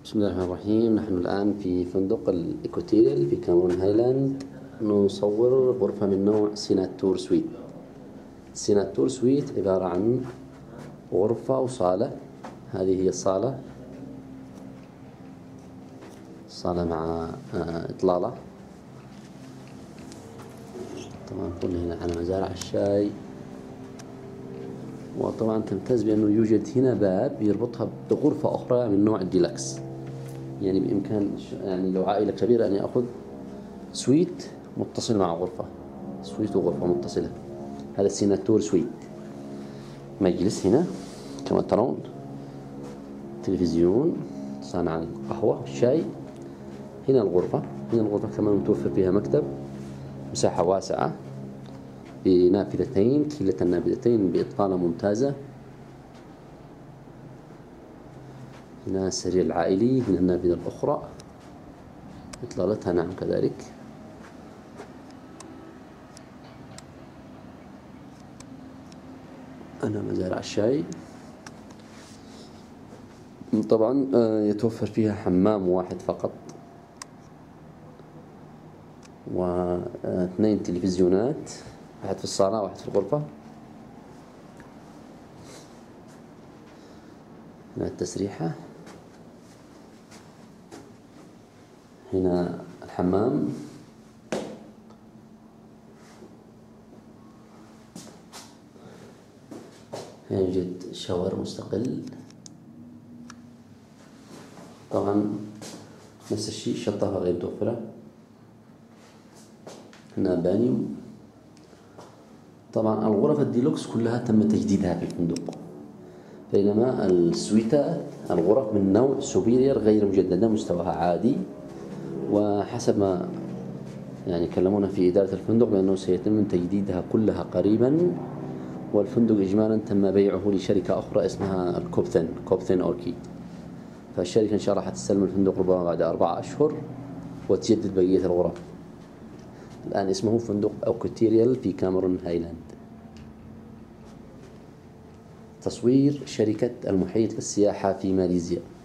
بسم الله الرحمن الرحيم. نحن الآن في فندق الإيكوتيل في كاميرون هايلاند، نصور غرفة من نوع سيناتور سويت. سيناتور سويت عبارة عن غرفة وصالة. هذه هي الصالة مع إطلالة. طبعا قلنا هنا على مزارع الشاي، وطبعا تمتاز بأنه يوجد هنا باب يربطها بغرفة أخرى من نوع الديلكس. يعني بإمكان لو عائلة كبيرة أن يأخذ سويت متصل مع غرفة، سويت وغرفة متصلة. هذا السيناتور سويت. مجلس هنا كما ترون، تلفزيون، صانع القهوة والشاي. هنا الغرفة كمان متوفر فيها مكتب، مساحة واسعة بنافذتين، كلتا النافذتين بإطلالة ممتازة. هنا السرير العائلي، هنا النافذة الأخرى إطلالتها نعم كذلك. هنا مزارع الشاي. طبعا يتوفر فيها حمام واحد فقط، واثنين تلفزيونات، واحد في الصالة واحد في الغرفة. هنا التسريحة، هنا الحمام. هنا يوجد شاور مستقل. طبعا نفس الشيء، شطافة غير متوفرة. هنا بانيو. طبعا الغرف الديلوكس كلها تم تجديدها في الفندق، بينما السويتات الغرف من نوع سوبيريور غير مجددة، مستواها عادي. وحسب ما كلمونا في إدارة الفندق بأنه سيتم تجديدها كلها قريبا، والفندق إجمالا تم بيعه لشركة أخرى اسمها كوبثن أوركيد. فالشركة إن شاء الله حتستلم الفندق ربما بعد 4 أشهر وتجدد بقية الغرف. الآن اسمه فندق إيكوتيل في كاميرون هايلاند. تصوير شركة المحيط للسياحة في ماليزيا.